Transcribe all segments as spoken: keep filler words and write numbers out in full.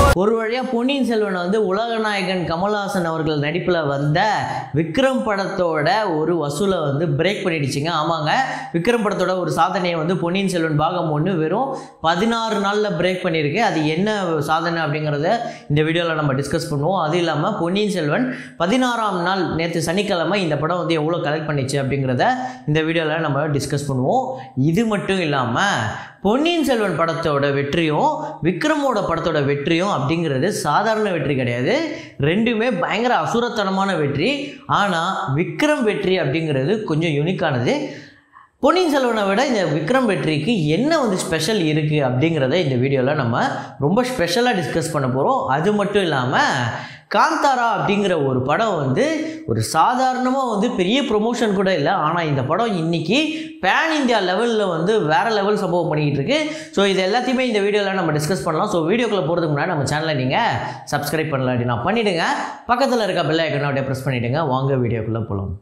ஒரு வழியாக பொன்னியின் செல்வன் வந்து உலகநாயகன் கமல்ஹாசன் அவர்கள் நடிப்பில் வந்த விக்ரம் படத்தோட ஒரு வசூலை வந்து பிரேக் பண்ணிடுச்சுங்க. ஆமாங்க, விக்ரம் படத்தோட ஒரு சாதனையை வந்து பொன்னியின் செல்வன் பாகம் ஒன்று வெறும் பதினாறு நாளில் பிரேக் பண்ணியிருக்கு. அது என்ன சாதனை அப்படிங்கிறத இந்த வீடியோவில் நம்ம டிஸ்கஸ் பண்ணுவோம். அது இல்லாமல் பொன்னியின் செல்வன் பதினாறாம் நாள் நேற்று சனிக்கிழமை இந்த படம் வந்து எவ்வளோ கலெக்ட் பண்ணிச்சு அப்படிங்கிறத இந்த வீடியோவில் நம்ம டிஸ்கஸ் பண்ணுவோம். இது மட்டும் இல்லாமல் பொன்னியின் செல்வன் படத்தோட வெற்றியும் விக்ரமோட படத்தோட வெற்றியும் அப்படிங்கிறது சாதாரண வெற்றி கிடையாது. ரெண்டுமே பயங்கர அசுரத்தனமான வெற்றி. ஆனால் விக்ரம் வெற்றி அப்படிங்கிறது கொஞ்சம் யூனிக்கானது. பொன்னியின் செல்வனை விட இந்த விக்ரம் வெற்றிக்கு என்ன வந்து ஸ்பெஷல் இருக்குது அப்படிங்கிறத இந்த வீடியோவில் நம்ம ரொம்ப ஸ்பெஷலாக டிஸ்கஸ் பண்ண போகிறோம். அது மட்டும் இல்லாமல் காந்தாரா அப்படிங்கிற ஒரு படம் வந்து ஒரு சாதாரணமாக வந்து பெரிய ப்ரொமோஷன் கூட இல்லை. ஆனால் இந்த படம் இன்றைக்கி பேன் இந்தியா லெவலில் வந்து வேறு லெவல் சம்பவம் பண்ணிக்கிட்டு இருக்கு. ஸோ இது எல்லாத்தையுமே இந்த வீடியோவில் நம்ம டிஸ்கஸ் பண்ணலாம். ஸோ வீடியோக்குள்ளே போகிறதுக்கு முன்னாடி நம்ம சேனலை நீங்கள் சப்ஸ்கிரைப் பண்ணலாம் அப்படின்னா பண்ணிவிடுங்க. பக்கத்தில் இருக்க பெல் ஐக்கனை அப்படியே ப்ரெஸ் பண்ணிவிடுங்க. வாங்க வீடியோக்குள்ளே போகலாம்.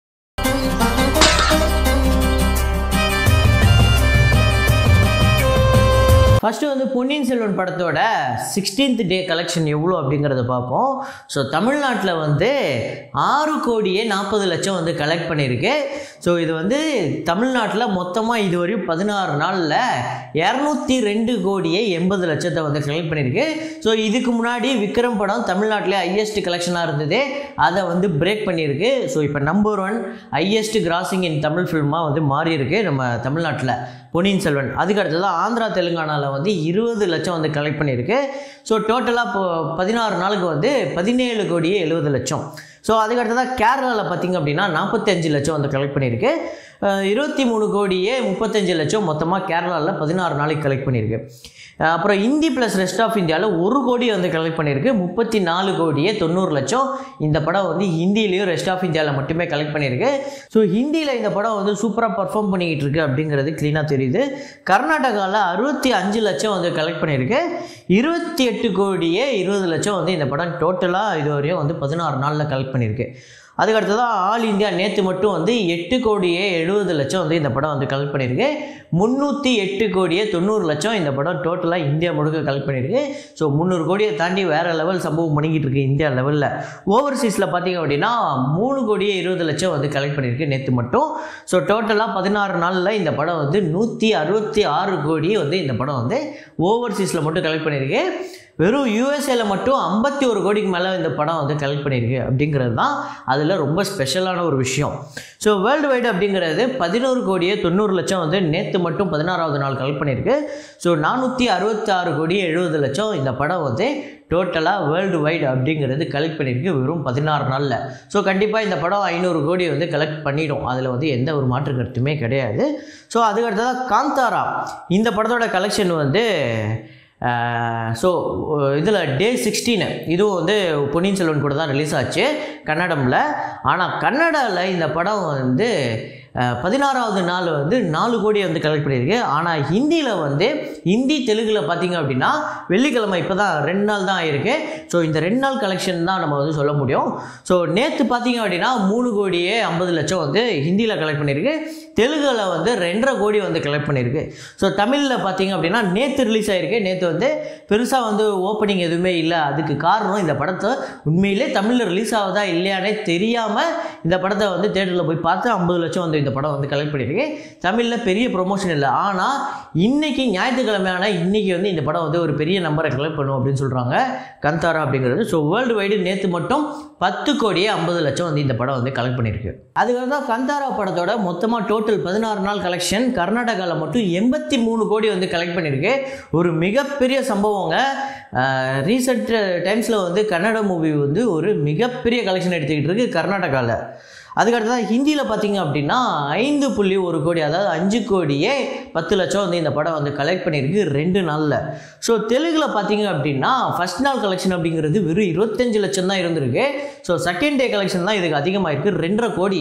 ஃபஸ்ட்டு வந்து பொன்னியின் செல்வன் படத்தோட சிக்ஸ்டீன்த் டே கலெக்ஷன் எவ்வளோ அப்படிங்கிறத பார்ப்போம். ஸோ தமிழ்நாட்டில் வந்து ஆறு கோடியே நாற்பது லட்சம் வந்து கலெக்ட் பண்ணியிருக்கு. ஸோ இது வந்து தமிழ்நாட்டில் மொத்தமாக இதுவரையும் பதினாறு நாளில் இரநூத்தி ரெண்டு கோடியே எண்பது லட்சத்தை வந்து கலெக்ட் பண்ணியிருக்கு. ஸோ இதுக்கு முன்னாடி விக்ரம் படம் தமிழ்நாட்டிலே ஹையஸ்ட் கலெக்ஷனாக இருந்தது, அதை வந்து பிரேக் பண்ணியிருக்கு. ஸோ இப்போ number one highest crossing in Tamil ஃபில்மாக வந்து மாறி இருக்கு நம்ம தமிழ்நாட்டில் பொன்னியின் செல்வன். அதுக்கு அடுத்ததான் ஆந்திரா தெலுங்கானாவில் வந்து இருபது லட்சம் வந்து கலெக்ட் பண்ணியிருக்கு. ஸோ டோட்டலாக இப்போ பதினாறு நாளுக்கு வந்து பதினேழு கோடியே எழுபது லட்சம். ஸோ அதுக்கு அடுத்ததாக கேரளாவில் பார்த்திங்க அப்படின்னா நாற்பத்தஞ்சு லட்சம் வந்து கலெக்ட் பண்ணியிருக்கு. இருபத்தி மூணு கோடியே முப்பத்தஞ்சு லட்சம் மொத்தமாக கேரளாவில் பதினாறு நாளைக்கு கலெக்ட் பண்ணியிருக்கு. அப்புறம் ஹிந்தி ப்ளஸ் ரெஸ்ட் ஆஃப் இந்தியாவில் ஒரு கோடி வந்து கலெக்ட் பண்ணியிருக்கு. முப்பத்தி நாலு கோடியே தொண்ணூறு லட்சம் இந்த படம் வந்து ஹிந்திலையும் ரெஸ்ட் ஆஃப் இந்தியாவில் மட்டுமே கலெக்ட் பண்ணியிருக்கு. ஸோ ஹிந்தியில் இந்த படம் வந்து சூப்பராக பர்ஃபார்ம் பண்ணிக்கிட்டு இருக்கு அப்படிங்கிறது க்ளீனாக தெரியுது. கர்நாடகாவில் அறுபத்தி அஞ்சு லட்சம் வந்து கலெக்ட் பண்ணியிருக்கு. இருபத்தி எட்டு கோடியே இருபது லட்சம் வந்து இந்த படம் டோட்டலாக இது வரையும் வந்து பதினாறு நாளில் கலெக்ட் பண்ணியிருக்கு. அதுக்கு அடுத்ததாக ஆல் இந்தியா நேற்று மட்டும் வந்து எட்டு கோடியே எழுபது லட்சம் வந்து இந்த படம் வந்து கலெக்ட் பண்ணியிருக்கு. முந்நூற்றி எட்டு கோடியே தொண்ணூறு லட்சம் இந்த படம் டோட்டலாக இந்தியா முழுக்க கலெக்ட் பண்ணியிருக்கு. ஸோ முந்நூறு கோடியை தாண்டி வேறு லெவல் சம்பவம் பண்ணிக்கிட்டு இருக்கு இந்தியா லெவலில். ஓவர்சீஸில் பார்த்திங்க அப்படின்னா மூணு கோடியே இருபது லட்சம் வந்து கலெக்ட் பண்ணியிருக்கு நேற்று மட்டும். ஸோ டோட்டலாக பதினாறு நாளில் இந்த படம் வந்து நூற்றி அறுபத்தி ஆறு கோடி வந்து இந்த படம் வந்து ஓவர்சீஸில் மட்டும் கலெக்ட் பண்ணியிருக்கு. வெறும் யூஎஸ்ஏல மட்டும் ஐம்பத்தி ஒரு கோடிக்கு மேலே இந்த படம் வந்து கலெக்ட் பண்ணியிருக்கு அப்படிங்கிறது தான் அதில் ரொம்ப ஸ்பெஷலான ஒரு விஷயம். ஸோ வேர்ல்டு வைடு அப்படிங்கிறது பதினோரு கோடியே தொண்ணூறு லட்சம் வந்து நேற்று மட்டும் பதினாறாவது நாள் கலெக்ட் பண்ணியிருக்கு. ஸோ நானூற்றி அறுபத்தி ஆறு கோடி எழுபது லட்சம் இந்த படம் வந்து டோட்டலாக வேர்ல்டு வைடு அப்படிங்கிறது கலெக்ட் பண்ணியிருக்கு வெறும் பதினாறு நாளில். ஸோ கண்டிப்பாக இந்த படம் ஐநூறு கோடி வந்து கலெக்ட் பண்ணிடும், அதில் வந்து எந்த ஒரு மாற்று கருத்துமே கிடையாது. ஸோ அதுக்கடுத்ததாக காந்தாரா இந்த படத்தோட கலெக்ஷன் வந்து ஸோ இதில் டே சிக்ஸ்டீனு இதுவும் வந்து பொன்னியின் செல்வன் கூட தான் ரிலீஸ் ஆச்சு கன்னடமில். ஆனால் கன்னடாவில் இந்த படம் வந்து பதினாறாவது நாள் வந்து நாலு கோடி வந்து கலெக்ட் பண்ணியிருக்கு. ஆனால் ஹிந்தியில் வந்து ஹிந்தி தெலுங்கில் பார்த்திங்க அப்படின்னா வெள்ளிக்கிழமை இப்போ தான் ரெண்டு நாள் தான் ஆகிருக்கு. ஸோ இந்த ரெண்டு நாள் கலெக்ஷன் தான் நம்ம வந்து சொல்ல முடியும். ஸோ நேற்று பார்த்திங்க அப்படின்னா மூணு கோடியே ஐம்பது லட்சம் வந்து ஹிந்தியில் கலெக்ட் பண்ணியிருக்கு. தெலுங்கில் வந்து ரெண்டரை கோடி வந்து கலெக்ட் பண்ணியிருக்கு. ஸோ தமிழில் பார்த்திங்க அப்படின்னா நேற்று ரிலீஸ் ஆகிருக்கு. நேற்று வந்து பெருசாக வந்து ஓப்பனிங் எதுவுமே இல்லை. அதுக்கு காரணம் இந்த படத்தை உண்மையிலே தமிழில் ரிலீஸ் ஆகுதா இல்லையானே தெரியாமல் இந்த படத்தை வந்து தேட்டரில் போய் பார்த்து ஐம்பது லட்சம் வந்து இந்த படம் வந்து கலெக்ட் பண்ணியிருக்கு. தமிழில் பெரிய ப்ரொமோஷன் இல்லை. ஆனால் இன்றைக்கி ஞாயிற்றுக்கிழமையான இன்றைக்கி வந்து இந்த படம் வந்து ஒரு பெரிய நம்பரை கலெக்ட் பண்ணும் அப்படின்னு சொல்கிறாங்க காந்தாரா அப்படிங்கிறது. ஸோ வேர்ல்டு வைடு நேற்று மட்டும் பத்து கோடியே ஐம்பது லட்சம் வந்து இந்த படம் வந்து கலெக்ட் பண்ணியிருக்கு. அதுக்காக தான் காந்தாரா படத்தோட மொத்தமாக டோட்டல் பதினாறு நாள் கலெக்ஷன் கர்நாடகாவில் மட்டும் எண்பத்தி மூணு கோடி வந்து கலெக்ட் பண்ணியிருக்கு. ஒரு மிகப்பெரிய சம்பவங்க. ரீசெண்ட் டைம்ஸில் வந்து கன்னட மூவி வந்து ஒரு மிகப்பெரிய கலெக்ஷன் எடுத்துக்கிட்டு இருக்குது கர்நாடகாவில். அதுக்கடுத்ததான் ஹிந்தியில் பார்த்திங்க அப்படின்னா ஐந்து புள்ளி ஒரு கோடி அதாவது அஞ்சு கோடியே பத்து லட்சம் வந்து இந்த படம் வந்து கலெக்ட் பண்ணியிருக்கு ரெண்டு நாளில். ஸோ தெலுங்கில் பார்த்திங்க அப்படின்னா ஃபஸ்ட் நாள் கலெக்ஷன் அப்படிங்கிறது வெறும் இருபத்தஞ்சு லட்சம் தான் இருந்திருக்கு. ஸோ செகண்ட் டே கலெக்ஷன் தான் இதுக்கு அதிகமாக இருக்குது. ரெண்டரை கோடி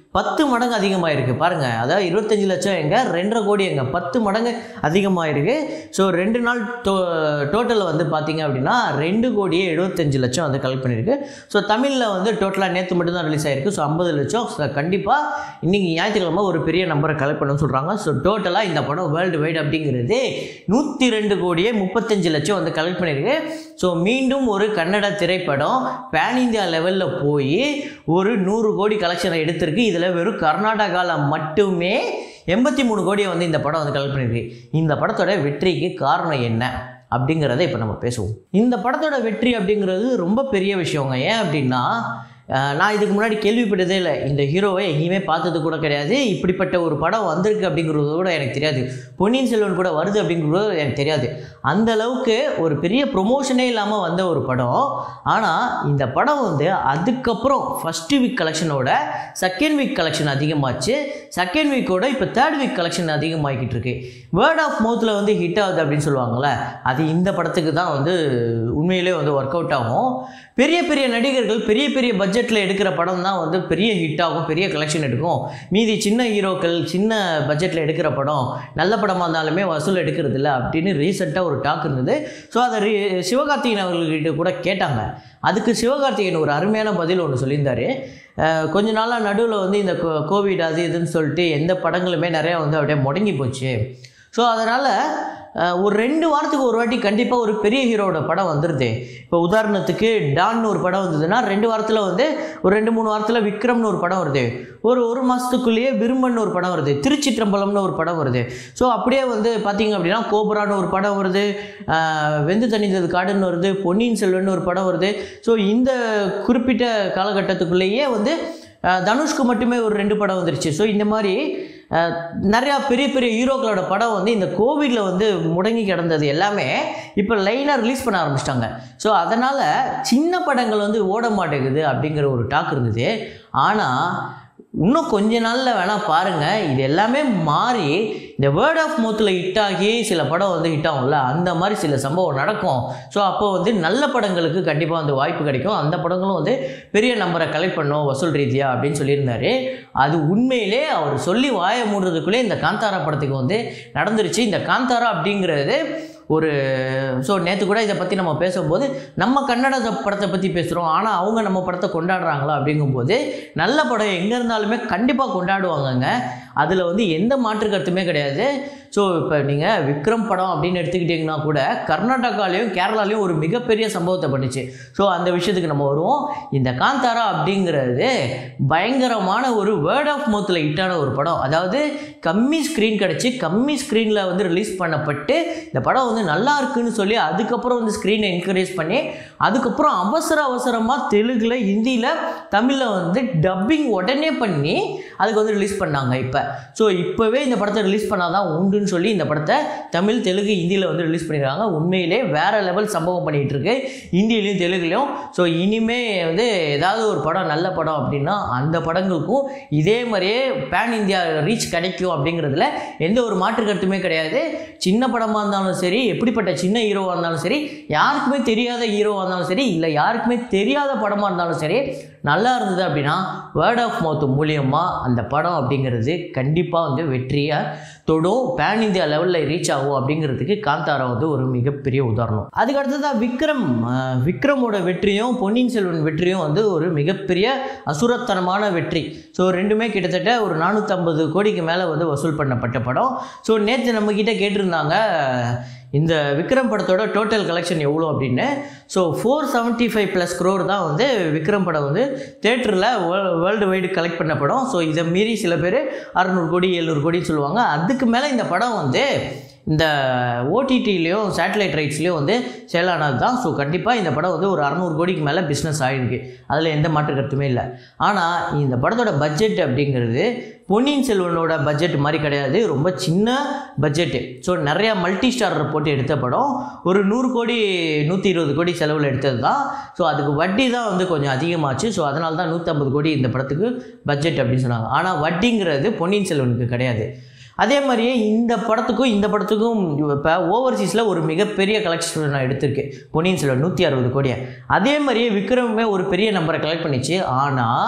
பத்து மடங்கு அதிகமாக இருக்குது பாருங்கள். அதாவது இருபத்தஞ்சி லட்சம் எங்கே, ரெண்டரை கோடி எங்கே, பத்து மடங்கு அதிகமாக இருக்குது. ஸோ ரெண்டு நாள் டோ டோட்டலில் வந்து பார்த்திங்க அப்படின்னா ரெண்டு கோடியே எழுபத்தஞ்சு லட்சம் வந்து கலெக்ட் பண்ணியிருக்கு. ஸோ தமிழில் வந்து டோட்டலாக நேற்று மட்டும் தான் ரிலீஸ் ஆகிருக்கு. ஸோ ஐம்பது லட்சம் கண்டிப்பாக இன்றைக்கி ஞாயிற்றுக்கிழமை ஒரு பெரிய நம்பரை கலெக்ட் பண்ணணும்னு சொல்கிறாங்க. ஸோ டோட்டலாக இந்த படம் வேர்ல்டு வைட் அப்படிங்கிறது நூற்றி ரெண்டு கோடியே முப்பத்தஞ்சு லட்சம் வந்து கலெக்ட் பண்ணியிருக்கு. ஸோ மீண்டும் ஒரு கன்னட திரைப்படம் பேன் இந்தியா லெவலில் போய் ஒரு நூறு கோடி கலெக்ஷனை எடுத்திருக்கு. இதில் வெறும் கர்நாடகாவில் மட்டுமே எண்பத்தி மூணு கோடியை வந்து இந்த படம் வந்து கலெக்ட் பண்ணியிருக்கு. இந்த படத்தோட வெற்றிக்கு காரணம் என்ன அப்படிங்கிறத இப்போ நம்ம பேசுவோம். இந்த படத்தோட வெற்றி அப்படிங்கிறது ரொம்ப பெரிய விஷயங்க. ஏன் அப்படின்னா நான் இதுக்கு முன்னாடி கேள்விப்பட்டதே இல்லை. இந்த ஹீரோவை எங்கேயுமே பார்த்தது கூட கிடையாது. இப்படிப்பட்ட ஒரு படம் வந்திருக்கு அப்படிங்கிறது கூட எனக்கு தெரியாது. பொன்னியின் செல்வன் கூட வருது அப்படிங்கிறது எனக்கு தெரியாது. அந்த அளவுக்கு ஒரு பெரிய ப்ரொமோஷனே இல்லாமல் வந்த ஒரு படம். ஆனால் இந்த படம் வந்து அதுக்கப்புறம் ஃபஸ்ட்டு வீக் கலெக்ஷனோட செகண்ட் வீக் கலெக்ஷன் அதிகமாச்சு. செகண்ட் வீக்கோட இப்போ தேர்ட் வீக் கலெக்ஷன் அதிகமாகிக்கிட்டு இருக்கு. வேர்ட் ஆஃப் மவுத்தில் வந்து ஹிட் ஆகுது அப்படின்னு சொல்லுவாங்கள்ல, அது இந்த படத்துக்கு தான் வந்து உண்மையிலே வந்து ஒர்க் அவுட் ஆகும். பெரிய பெரிய நடிகர்கள் பெரிய பெரிய பட்ஜெட்டில் எடுக்கிற படம் தான் வந்து பெரிய ஹிட் ஆகும், பெரிய கலெக்ஷன் எடுக்கும். மீதி சின்ன ஹீரோக்கள் சின்ன பட்ஜெட்டில் எடுக்கிற படம் நல்ல படமாக இருந்தாலுமே வசூல் எடுக்கிறது இல்லை அப்படின்னு ரீசெண்டாக ஒரு டாக் இருந்தது. ஸோ அதை ரீ சிவகார்த்திகேயன் அவர்கள்கிட்ட கூட கேட்டாங்க. அதுக்கு சிவகார்த்திகேயன் ஒரு அருமையான பதில் ஒன்று சொல்லியிருந்தார். கொஞ்ச நாளாக நடுவில் வந்து இந்த கோவிட் அது இதுன்னு சொல்லிட்டு எந்த படங்களுமே நிறையா வந்து அப்படியே முடங்கி போச்சு. ஸோ அதனால் ஒரு ரெண்டு வாரத்துக்கு ஒரு வாட்டி கண்டிப்பாக ஒரு பெரிய ஹீரோட படம் வந்துடுது. இப்போ உதாரணத்துக்கு டான்னு ஒரு படம் வந்ததுன்னா ரெண்டு வாரத்தில் வந்து ஒரு ரெண்டு மூணு வாரத்தில் விக்ரம்னு ஒரு படம் வருது. ஒரு ஒரு மாதத்துக்குள்ளேயே விரும்பன்னு ஒரு படம் வருது. திருச்சிற்றம்பலம்னு ஒரு படம் வருது. ஸோ அப்படியே வந்து பார்த்திங்க அப்படின்னா கோபுரான்னு ஒரு படம் வருது. வெந்து தணிந்தது காடுன்னு வருது. பொன்னியின் செல்வன் ஒரு படம் வருது. ஸோ இந்த குறிப்பிட்ட காலகட்டத்துக்குள்ளேயே வந்து தனுஷ்க்கு மட்டுமே ஒரு ரெண்டு படம் வந்துருச்சு. ஸோ இந்த மாதிரி நிறையா பெரிய பெரிய ஹீரோக்களோட படம் வந்து இந்த கோவிடில் வந்து முடங்கி கிடந்தது எல்லாமே இப்போ லைனாக ரிலீஸ் பண்ண ஆரம்பிச்சிட்டாங்க. ஸோ அதனால் சின்ன படங்கள் வந்து ஓட மாட்டேங்குது அப்படிங்கிற ஒரு டாக் இருந்தது. ஆனால் இன்னும் கொஞ்ச நாளில் வேணால் பாருங்கள், இது எல்லாமே மாறி இந்த வேர்ட் ஆஃப் மவுத்தில் ஹிட் ஆகி சில படம் வந்து ஹிட் ஆகும்ல, அந்த மாதிரி சில சம்பவம் நடக்கும். ஸோ அப்போ வந்து நல்ல படங்களுக்கு கண்டிப்பாக வந்து வாய்ப்பு கிடைக்கும். அந்த படங்களும் வந்து பெரிய நம்பரை கலெக்ட் பண்ணோம் வசூல் ரீதியாக அப்படின்னு சொல்லியிருந்தாரு. அது உண்மையிலே அவர் சொல்லி வாய மூடுறதுக்குள்ளே இந்த காந்தாரா படத்துக்கு வந்து நடந்துருச்சு. இந்த காந்தாரா அப்படிங்கிறது ஒரு ஸோ நேற்று கூட இதை பற்றி நம்ம பேசும்போது நம்ம கன்னட படத்தை பற்றி பேசுகிறோம், ஆனால் அவங்க நம்ம படத்தை கொண்டாடுறாங்களா அப்படிங்கும்போது நல்ல படம் எங்கே இருந்தாலுமே கண்டிப்பாக கொண்டாடுவாங்கங்க. அதில் வந்து எந்த மாற்று கருத்துமே கிடையாது. ஸோ இப்போ நீங்கள் விக்ரம் படம் அப்படின்னு எடுத்துக்கிட்டிங்கன்னா கூட கர்நாடகாலையும் கேரளாலையும் ஒரு மிகப்பெரிய சம்பவத்தை பண்ணிச்சு. ஸோ அந்த விஷயத்துக்கு நம்ம வருவோம். இந்த காந்தாரா அப்படிங்கிறது பயங்கரமான ஒரு வேர்ட் ஆஃப் மவுத்தில் ஹிட்டான ஒரு படம். அதாவது கம்மி ஸ்க்ரீன் கிடச்சி கம்மி ஸ்க்ரீனில் வந்து ரிலீஸ் பண்ணப்பட்டு இந்த படம் வந்து நல்லா இருக்குன்னு சொல்லி அதுக்கப்புறம் வந்து ஸ்க்ரீனை என்கரேஜ் பண்ணி அதுக்கப்புறம் அவசர அவசரமாக தெலுங்கில் ஹிந்தியில் தமிழில் வந்து டப்பிங் உடனே பண்ணி அதுக்கு வந்து ரிலீஸ் பண்ணாங்க. இப்போ ஸோ இப்போவே இந்த படத்தை ரிலீஸ் பண்ணாதான் உண்டுன்னு சொல்லி இந்த படத்தை தமிழ் தெலுங்கு ஹிந்தியில் வந்து ரிலீஸ் பண்ணியிருக்காங்க. உண்மையிலே வேறு லெவல் சம்பவம் பண்ணிகிட்டு இருக்கு ஹிந்திலையும் தெலுங்குலையும். ஸோ இனிமே வந்து ஏதாவது ஒரு படம் நல்ல படம் அப்படின்னா அந்த படங்களுக்கும் இதே மாதிரியே பேன் இந்தியா ரீச் கிடைக்கும் அப்படிங்கிறதுல எந்த ஒரு மாற்று கருத்துமே கிடையாது. சின்ன படமாக இருந்தாலும் சரி, எப்படிப்பட்ட சின்ன ஹீரோவாக இருந்தாலும் சரி, யாருக்குமே தெரியாத ஹீரோவாக இருந்தாலும் சரி, இல்லை யாருக்குமே தெரியாத படமாக இருந்தாலும் சரி, நல்லா இருந்தது அப்படின்னா வேர்ட் ஆஃப் மவுத் மூலியமாக அந்த படம் அப்படிங்கிறது கண்டிப்பாக வந்து வெற்றியை தொடும், பேன் இந்தியா லெவலில் ரீச் ஆகும் அப்படிங்கிறதுக்கு காந்தாரா வந்து ஒரு மிகப்பெரிய உதாரணம். அதுக்கு அடுத்ததாக விக்ரம் விக்ரமோட வெற்றியும் பொன்னியின் செல்வன் வெற்றியும் வந்து ஒரு மிகப்பெரிய அசுரத்தனமான வெற்றி. ஸோ ரெண்டுமே கிட்டத்தட்ட ஒரு நானூற்றம்பது கோடிக்கு மேலே வந்து வசூல் பண்ணப்பட்ட படம். ஸோ நேற்று நம்மக்கிட்ட கேட்டிருந்தாங்க இந்த விக்ரம் படத்தோட டோட்டல் கலெக்ஷன் எவ்வளோ அப்படின்னு. So four seventy five plus crore தான் வந்து விக்ரம் படம் வந்து தேட்டரில் வேர்ல்டு வைடு கலெக்ட் பண்ண படம். ஸோ இதை மீறி சில பேர் அறுநூறு கோடி எழுநூறு கோடின்னு சொல்லுவாங்க. அதுக்கு மேலே இந்த படம் வந்து இந்த ஓடிடிலையும் சேட்டலைட் ரைட்ஸ்லையும் வந்து சேலானது தான். ஸோ கண்டிப்பாக இந்த படம் வந்து ஒரு அறநூறு கோடிக்கு மேலே பிஸ்னஸ் ஆகிருக்கு, அதில் எந்த மாற்று கருத்துமே இல்லை. ஆனால் இந்த படத்தோட பட்ஜெட் அப்படிங்கிறது பொன்னியின் செல்வனோட பட்ஜெட் மாதிரி கிடையாது, ரொம்ப சின்ன பட்ஜெட்டு. ஸோ நிறையா மல்டி ஸ்டாரர் போட்டு எடுத்த படம், ஒரு நூறு கோடி நூற்றி இருபது கோடி செலவில் எடுத்தது தான். ஸோ அதுக்கு வட்டி தான் வந்து கொஞ்சம் அதிகமாச்சு. ஸோ அதனால தான் நூற்றம்பது கோடி இந்த படத்துக்கு பட்ஜெட் அப்படின்னு சொன்னாங்க. ஆனால் வட்டிங்கிறது பொன்னியின் செல்வனுக்கு கிடையாது. அதே மாதிரியே இந்த படத்துக்கும் இந்த படத்துக்கும் இப்போ ஓவர்சீஸில் ஒரு மிகப்பெரிய கலெக்ஷன் நான் எடுத்திருக்கேன் பொன்னியின் செல்வன் நூற்றி அறுபது கோடியை. அதே மாதிரியே விக்ரமே ஒரு பெரிய நம்பரை கலெக்ட் பண்ணிச்சு. ஆனால்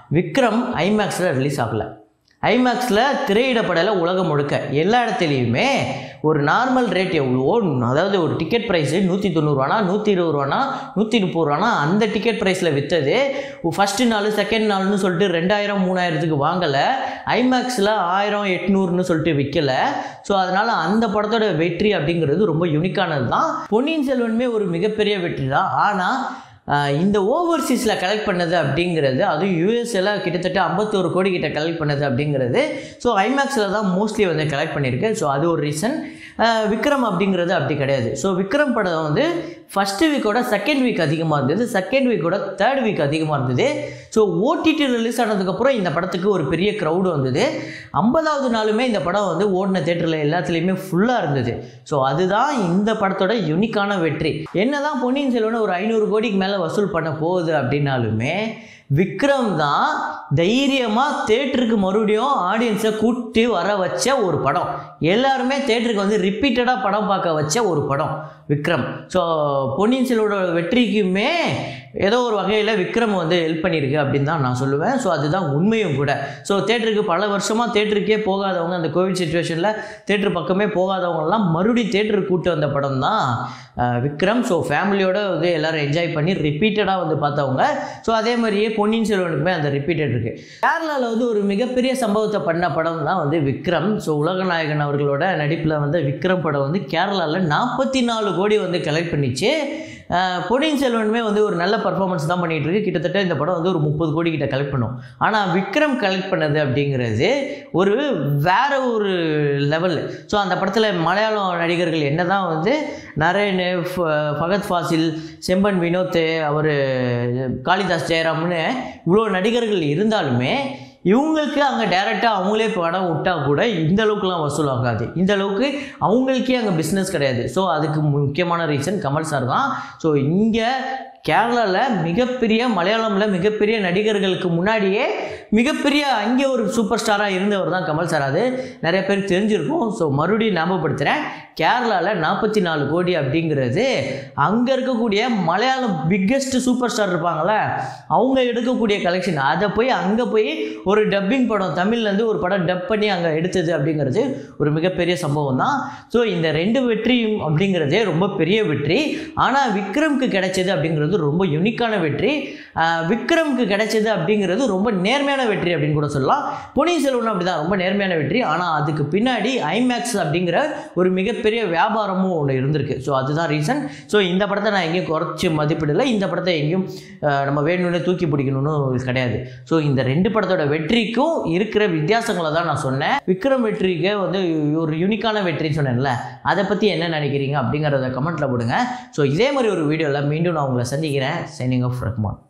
விக்ரம் ஐமேக்ஸில் ரிலீஸ் ஆகலை. ஐமேக்ஸில் திரையிடப்படலை உலகம் முழுக்க எல்லா இடத்துலையுமே ஒரு நார்மல் ரேட் எவ்வளவோ, அதாவது ஒரு டிக்கெட் ப்ரைஸு நூற்றி தொண்ணூறுவானா நூற்றி இருபது ரூபானா நூற்றி முப்பது ரூபானா அந்த டிக்கெட் ப்ரைஸில் விற்றது ஃபஸ்ட்டு நாள் செகண்ட் நாள்னு சொல்லிட்டு ரெண்டாயிரம் மூணாயிரத்துக்கு வாங்கலை. ஐமேக்ஸில் ஆயிரம் எட்நூறுன்னு சொல்லிட்டு விற்கலை. ஸோ அதனால் அந்த படத்தோட வெற்றி அப்படிங்கிறது ரொம்ப யூனிக்கானது தான். பொன்னியின் செல்வனுமே ஒரு மிகப்பெரிய வெற்றி தான். ஆனால் இந்த ஓவர்சீஸில் கலெக்ட் பண்ணது அப்படிங்கிறது, அதுவும் யூஎஸ்ல கிட்டத்தட்ட ஐம்பத்தோரு கோடி கிட்ட கலெக்ட் பண்ணது அப்படிங்கிறது ஸோ ஐமேக்ஸில் தான் மோஸ்ட்லி வந்து கலெக்ட் பண்ணியிருக்கு. ஸோ அது ஒரு ரீசன். விக்ரம் அப்படிங்கிறது அப்படி கிடையாது. ஸோ விக்ரம் படம் வந்து ஃபஸ்ட்டு வீக்கோட செகண்ட் வீக் அதிகமாக இருந்தது, செகண்ட் வீக்கோட தேர்ட் வீக் அதிகமாக இருந்தது. ஸோ ஓடிடி ரிலீஸ் ஆனதுக்கப்புறம் இந்த படத்துக்கு ஒரு பெரிய க்ரௌடு வந்தது. ஐம்பதாவது நாளுமே இந்த படம் வந்து ஓடின தேட்டரில் எல்லாத்துலேயுமே ஃபுல்லாக இருந்தது. ஸோ அதுதான் இந்த படத்தோட யூனிக்கான வெற்றி. என்ன தான் பொன்னியின் செல்வன் ஒரு ஐநூறு கோடிக்கு மேலே வசூல் பண்ண போகுது அப்படின்னாலுமே விக்ரம் தான் தைரியமாக தேட்டருக்கு மறுபடியும் ஆடியன்ஸை கூட்டி வர வச்ச ஒரு படம். எல்லாருமே தேட்டருக்கு வந்து ரிப்பீட்டடாக படம் பார்க்க வச்ச ஒரு படம் விக்ரம். ஸோ பொன்னியின் செல்வனோட வெற்றிக்குமே ஏதோ ஒரு வகையில் விக்ரம் வந்து ஹெல்ப் பண்ணியிருக்கு அப்படின்னு தான் நான் சொல்லுவேன். ஸோ அதுதான் உண்மையும் கூட. ஸோ தேட்டருக்கு பல வருஷமாக தேட்டருக்கே போகாதவங்க, அந்த கோவிட் சுச்சுவேஷனில் தேட்டர் பக்கமே போகாதவங்கலாம் மறுபடியும் தேட்டருக்கு கூட்டு வந்த படம் தான் விக்ரம். ஸோ ஃபேமிலியோடு வந்து எல்லோரும் என்ஜாய் பண்ணி ரிப்பீட்டடாக வந்து பார்த்தவங்க. ஸோ அதே மாதிரியே பொன்னியின் செல்வனுக்குமே அந்த ரிப்பீட்டட் இருக்குது. கேரளாவில் வந்து ஒரு மிகப்பெரிய சம்பவத்தை பண்ண படம் தான் வந்து விக்ரம். ஸோ உலகநாயகன் அவர்களோட நடிப்பில் வந்து விக்ரம் படம் வந்து கேரளாவில் நாற்பத்தி நாலு கோடி வந்து கலெக்ட் பண்ணிச்சு. பொன்னியின் செல்வனுமே வந்து ஒரு நல்ல பர்ஃபார்மன்ஸ் தான் பண்ணிகிட்டு இருக்கு. கிட்டத்தட்ட இந்த படம் வந்து ஒரு முப்பது கோடி கிட்ட கலெக்ட் பண்ணும். ஆனால் விக்ரம் கலெக்ட் பண்ணது அப்படிங்கிறது ஒரு வேற ஒரு லெவல். ஸோ அந்த படத்தில் மலையாளம் நடிகர்கள் என்ன தான் வந்து நரேன், ஃபகத் ஃபாசில், செம்பன் வினோத், அவர் காளிதாஸ் ஜெயராம்னு இவ்வளோ நடிகர்கள் இருந்தாலுமே இவங்களுக்கு அங்கே டைரெக்டாக அவங்களே படம் விட்டால் கூட இந்த அளவுக்குலாம் வசூல் ஆகாது. இந்த அளவுக்கு அவங்களுக்கே அங்கே பிஸ்னஸ் கிடையாது. ஸோ அதுக்கு முக்கியமான ரீசன் கமல் சார் தான். ஸோ இங்கே கேரளாவில் மிகப்பெரிய மலையாளமில் மிகப்பெரிய நடிகர்களுக்கு முன்னாடியே மிகப்பெரிய அங்கே ஒரு சூப்பர் ஸ்டாராக இருந்தவர் தான் கமல் சார். அது நிறைய பேருக்கு தெரிஞ்சிருக்கும். ஸோ மறுபடியும் ஞாபகப்படுத்துகிறேன், கேரளாவில் நாற்பத்தி நாலு கோடி அப்படிங்கிறது அங்கே இருக்கக்கூடிய மலையாளம் பிக்கெஸ்ட் சூப்பர் ஸ்டார் இருப்பாங்களே அவங்க எடுக்கக்கூடிய கலெக்ஷன். அதை போய் அங்கே போய் ஒரு டப்பிங் படம் தமிழ்லேருந்து ஒரு படம் டப் பண்ணி அங்கே எடுத்தது அப்படிங்கிறது ஒரு மிகப்பெரிய சம்பவம் தான். ஸோ இந்த ரெண்டு வெற்றியும் அப்படிங்கிறதே ரொம்ப பெரிய வெற்றி. ஆனால் விக்ரம்க்கு கிடைச்சது அப்படிங்கிறது ரொம்ப யூனிக்கான வெற்றி. விக்ரம்க்கு கிடைச்சது அப்படிங்கிறது ரொம்ப நேர்மையான வெற்றி அப்படின்னு கூட சொல்லலாம். பொன்னியின் செல்வன் அப்படிதான் ரொம்ப நேர்மையான வெற்றி. ஆனால் அதுக்கு பின்னாடி ஐமேக்ஸ் அப்படிங்கிற ஒரு மிகப்பெரிய வியாபாரமும் ஒன்று இருந்திருக்கு. ஸோ அதுதான் ரீசன். ஸோ இந்த படத்தை நான் எங்கேயும் குறைச்சி மதிப்பிடலை, இந்த படத்தை எங்கேயும் நம்ம வேணும்னு தூக்கி பிடிக்கணும்னு கிடையாது. ஸோ இந்த ரெண்டு படத்தோட வெற்றிக்கும் இருக்கிற வித்தியாசங்களை தான் நான் சொன்னேன். விக்ரம் வெற்றிக்கு வந்து ஒரு யூனிக்கான வெற்றின்னு சொன்னேன்ல, அதை பற்றி என்ன நினைக்கிறீங்க அப்படிங்கிறத கமெண்ட்டில் போடுங்க. ஸோ இதே மாதிரி ஒரு வீடியோவில் மீண்டும் நான் உங்களை சந்திக்கிறேன். Signing off Rahman.